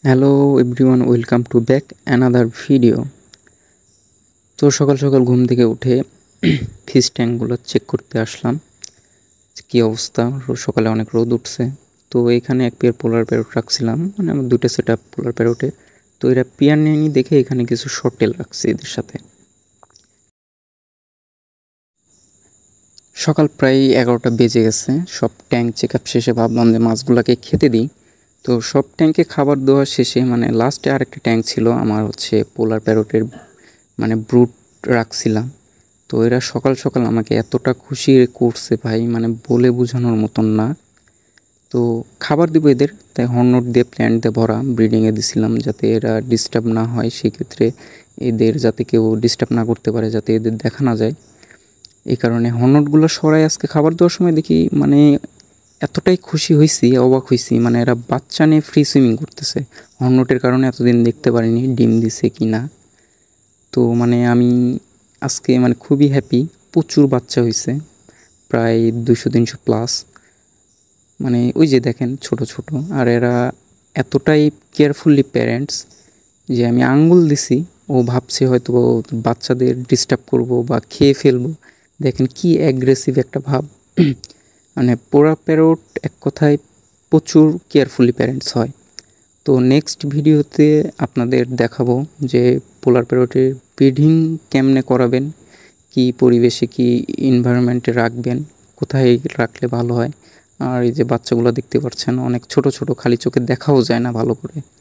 Hello everyone, welcome to back another video. তো সকাল সকাল ঘুম থেকে উঠে ফিশ ট্যাঙ্কগুলো চেক করতে আসলাম কি অবস্থা। সকালে অনেক রোদ উঠছে, তো এখানে এক পেয়ার পোলার প্যারট রাখছিলাম, মানে আমার দুটো সেট আপ পোলার প্যারটে। তো এরা পেয়ার নেয়নি দেখে এখানে কিছু শর্টেল রাখছি এদের সাথে। সকাল প্রায় 11টা বেজে গেছে। সব ট্যাঙ্ক চেক আপ শেষে ভাবলাম যে মাছগুলোকে খেতে দিই। তো সব ট্যাঙ্কে খাবার দেওয়া শেষে মানে লাস্টে আরেকটা ট্যাঙ্ক ছিল আমার পোলার প্যারটের, মানে ব্রুট রাখছিলাম। তো এরা সকাল সকাল আমাকে এতটা খুশি করছে ভাই, মানে বলে বোঝানোর মতন না। তো খাবার দিব এদের, তাই হর্নট দিয়ে প্ল্যান্ট দিয়ে ভরা ব্রিডিংয়ে দিছিলাম যাতে এরা ডিস্টার্ব না হয়। সেক্ষেত্রে এদের যাতে কেউ ডিস্টার্ব না করতে পারে, যাতে এদের দেখা না যায়, এই কারণে হর্নটগুলো সরাই আজকে খাবার দেওয়ার সময় দেখি মানে এতটাই খুশি হয়েছি, অবাক হয়েছি, মানে এরা বাচ্চা নিয়ে ফ্রি সুইমিং করতেছে। হর্নটের কারণে এতদিন দেখতে পারিনি ডিম দিছে কি না। তো মানে আমি আজকে মানে খুবই হ্যাপি। প্রচুর বাচ্চা হয়েছে, প্রায় 200-300 প্লাস। মানে ওই যে দেখেন ছোট ছোট, আর এরা এতটাই কেয়ারফুলি প্যারেন্টস যে আমি আঙ্গুল দিছি, ও ভাবছে হয়তো বাচ্চাদের ডিস্টার্ব করব বা খেয়ে ফেলবো। দেখেন কি অ্যাগ্রেসিভ একটা ভাব। মানে পোড়া প্যারট এক কথায় প্রচুর কেয়ারফুলি প্যারেন্টস হয়। তো নেক্সট ভিডিওতে আপনাদের দেখাবো যে পোলার প্যারটের ব্রিডিং কেমনে করাবেন, কি পরিবেশে কি এনভায়রনমেন্টে রাখবেন, কোথায় রাখলে ভালো হয়। আর এই যে বাচ্চাগুলো দেখতে পাচ্ছেন অনেক ছোট ছোট, খালি চোখে দেখাও যায় না ভালো করে।